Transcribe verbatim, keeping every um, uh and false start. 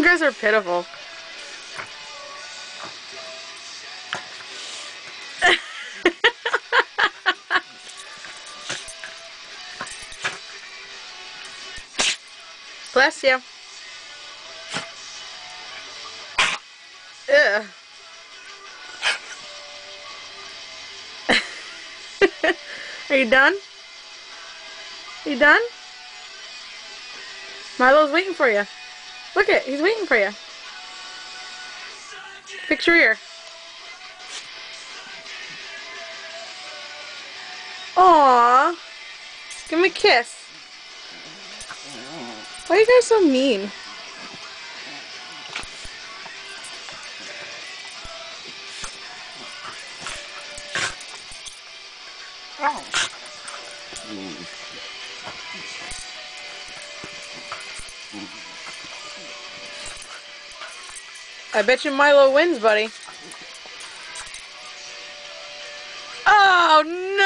You guys are pitiful. Bless you. Ugh. Are you done? Are you done? Milo's waiting for you. Look it, he's waiting for you. Fix your ear. Aww. Give him a kiss. Why are you guys so mean? Oh. I bet you Milo wins, buddy. Oh, no!